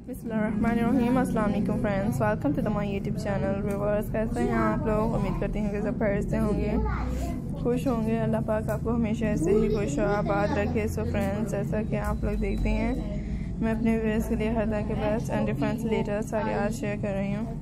बिस्मिल्लाहिर्रहमानिर्रहीम। अस्सलाम वालेकुम friends, welcome to the my YouTube channel. Viewers, कैसे हैं आप लोग? उम्मीद करती हूँ कि सब खैर से होंगे, खुश होंगे। अल्लाह पाक आपको हमेशा ऐसे ही खुश और आबाद रखे। सो फ्रेंड्स, जैसा कि आप लोग देखते हैं, मैं अपने व्यूअर्स के लिए हर तरह के best and different latest ideas share कर रही हूँ।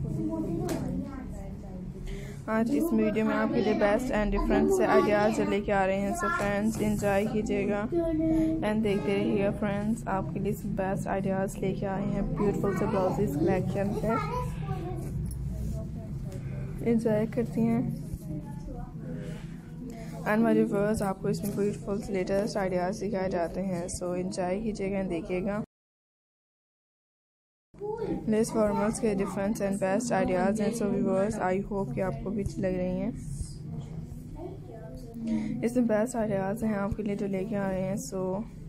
आज इस वीडियो में आपके लिए बेस्ट एंड डिफरेंट से आइडियाज़ लेके आ रहे हैं। सो फ्रेंड्स, एंजॉय कीजिएगा एंड देखते रहिएगा। फ्रेंड्स, आपके लिए बेस्ट आइडियाज़ लेके आए हैं ब्यूटीफुल से ब्लाउजेस कलेक्शन पे। एंजॉय करती हैं एंड माय व्यूअर्स, आपको इसमें ब्यूटीफुल से लेटेस्ट आइडियाज़ दिखाए जाते हैं। सो एंजॉय कीजिएगा एंड देखिएगा। लेस फॉर्मल्स के डिफरेंस एंड बेस्ट आइडियाज़ हैं। सो व्यूअर्स, आई होप कि आपको भी अच्छी लग रही हैं। इसमें बेस्ट आइडियाज़ हैं आपके लिए जो लेके आ रहे हैं। सो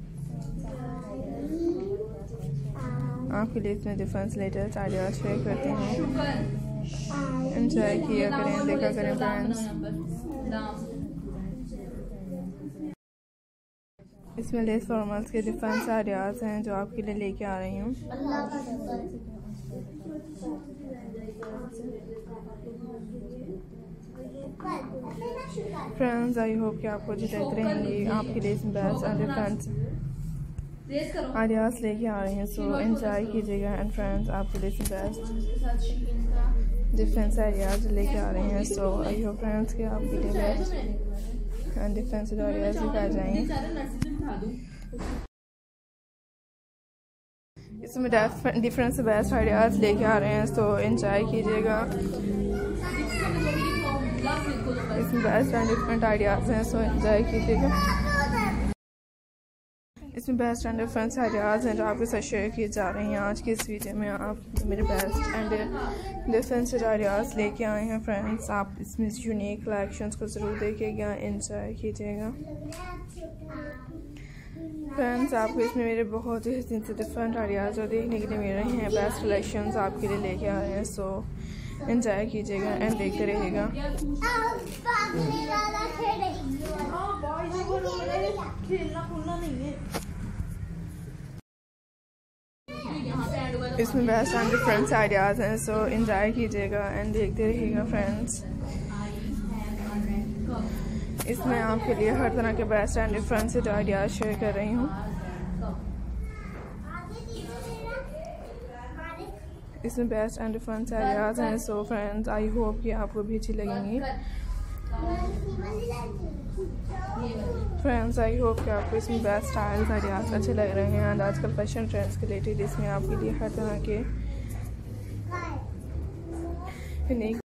आपके लिए इसमें डिफरेंस लेटेस्ट आइडियाज़ शेयर करते हैं। एंजॉय किया करें, देखा करें फ्रेंड्स। इसमें लेस फॉर्मल्स के डिफरेंस आइडियाज़ हैं जो आपके लिए लेके आ रही हूँ। फ्रेंड्स, आई होप कि आपको अच्छी लग रहेंगी। आपके लिए इसमें बेस्ट एंड डिफरेंस आइडियाज़ लेके आ रहे हैं। सो एंजॉय कीजिएगा एंड फ्रेंड्स, आपके लिए इसमें बेस्ट डिफरेंस आइडियाज़ लेके आ रहे हैं। सो आई होप फ्रेंड्स कि आपके लिए बेस्ट एंड डिफरेंस आइडियाज़ दिखाए जाएंगे। इसमें डिफरेंस बेस्ट आइडियाज़ लेके आ रहे हैं। सो एंजॉय कीजिएगा। इसमें बेस्ट एंड डिफरेंट आइडियाज़ हैं। सो एंजॉय कीजिएगा। इसमें बेस्ट एंड डिफरेंट आइडियाज़ हैं जो आपके साथ शेयर किए जा रहे हैं। आज की इस वीडियो में आप मेरे बेस्ट एंड डिफरेंट आइडियाज़ लेके आए हैं। फ्रेंड्स, आप इसमें यूनिक कलेक्शंस को ज़रूर देखिएगा, एंजॉय कीजिएगा। फ्रेंड्स, आपको इसमें मेरे बहुत ही डिफरेंट आइडियाज़ जो देखने के लिए मिल रहे हैं। बेस्ट कलेक्शंस आपके लिए लेके आ रहे हैं। सो एंजॉय कीजिएगा एंड देखते रहिएगा। इसमें बेस्ट एंड डिफरेंट आइडियाज़ हैं। सो एंजॉय कीजिएगा एंड देखते रहिएगा। फ्रेंड्स, इसमें आपके लिए हर तरह के best and different ideas share कर रही हूँ। इसमें बेस्ट एंड डिफरेंट आइडियाज़ हैं। सो फ्रेंड्स, आई होप कि आपको भी अच्छी लगेंगी। फ्रेंड्स, आई होप कि आपको इसमें बेस्ट स्टाइल्स आइडियाज़ अच्छे लग रहे हैं। एंड आजकल फैशन ट्रेंड्स के रिलेटेड इसमें आपके लिए हर तरह के